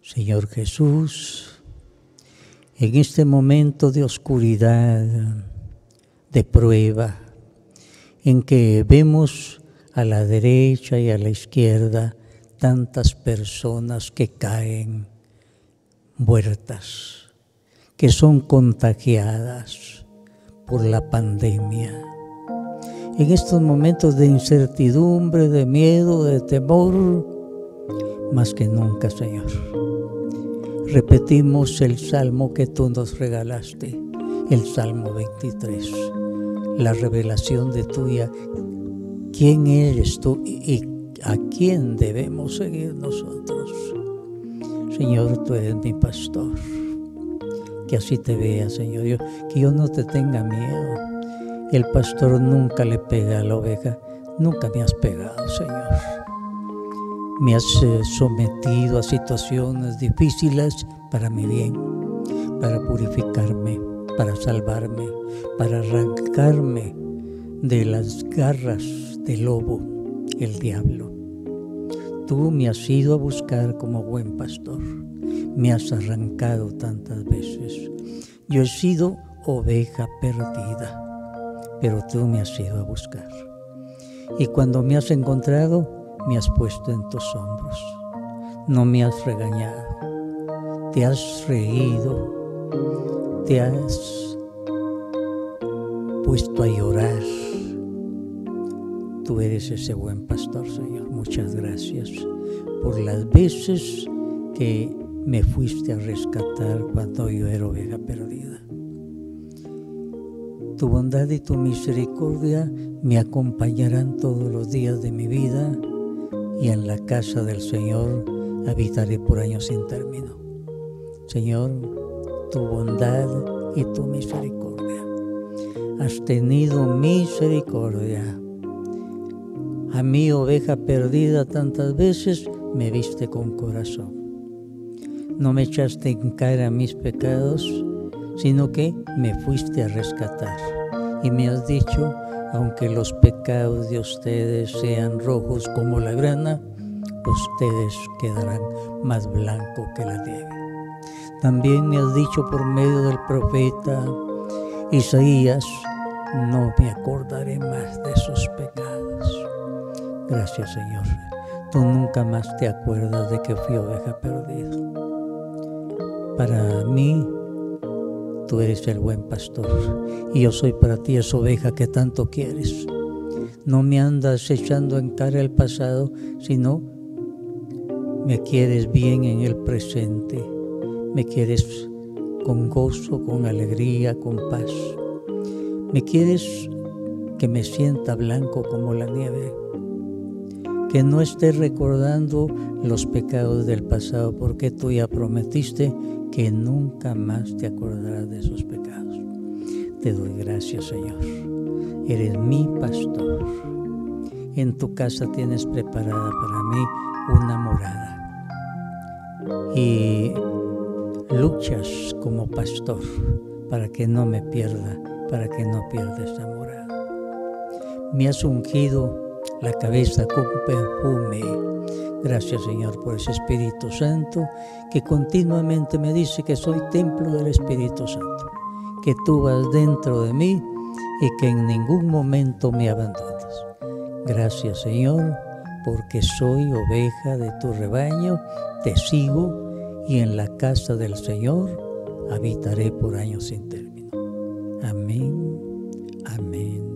Señor Jesús, en este momento de oscuridad, de prueba, en que vemos a la derecha y a la izquierda tantas personas que caen muertas, que son contagiadas por la pandemia. En estos momentos de incertidumbre, de miedo, de temor, más que nunca, Señor, repetimos el salmo que tú nos regalaste, el Salmo 23, la revelación de tuya. ¿Quién eres tú y a quién debemos seguir nosotros? Señor, tú eres mi pastor. Que así te vea, Señor, que yo no te tenga miedo. El pastor nunca le pega a la oveja, nunca me has pegado, Señor. Me has sometido a situaciones difíciles para mi bien, para purificarme, para salvarme, para arrancarme de las garras del lobo, el diablo. Tú me has ido a buscar como buen pastor, me has arrancado tantas veces. Yo he sido oveja perdida, pero tú me has ido a buscar. Y cuando me has encontrado, me has puesto en tus hombros. No me has regañado, te has reído, te has puesto a llorar. Tú eres ese buen pastor, Señor. Muchas gracias por las veces que me fuiste a rescatar cuando yo era oveja perdida. Tu bondad y tu misericordia me acompañarán todos los días de mi vida, y en la casa del Señor habitaré por años sin término. Señor, tu bondad y tu misericordia. Has tenido misericordia. A mí, oveja perdida, tantas veces me viste con corazón. No me echaste en cara mis pecados, sino que me fuiste a rescatar. Y me has dicho, aunque los pecados de ustedes sean rojos como la grana, ustedes quedarán más blancos que la nieve. También me has dicho por medio del profeta Isaías, no me acordaré más de sus pecados. Gracias, Señor. Tú nunca más te acuerdas de que fui oveja perdida. Para mí, tú eres el buen pastor, y yo soy para ti esa oveja que tanto quieres. No me andas echando en cara el pasado, sino me quieres bien en el presente. Me quieres con gozo, con alegría, con paz. Me quieres que me sienta blanco como la nieve. Que no esté recordando los pecados del pasado, porque tú ya prometiste que nunca más te acordarás de esos pecados. Te doy gracias, Señor. Eres mi pastor. En tu casa tienes preparada para mí una morada. Y luchas como pastor para que no me pierda, para que no pierda esta morada. Me has ungido la cabeza con perfume. Gracias, Señor, por ese Espíritu Santo que continuamente me dice que soy templo del Espíritu Santo, que tú vas dentro de mí y que en ningún momento me abandonas. Gracias, Señor, porque soy oveja de tu rebaño, te sigo, y en la casa del Señor habitaré por años sin término. Amén, amén.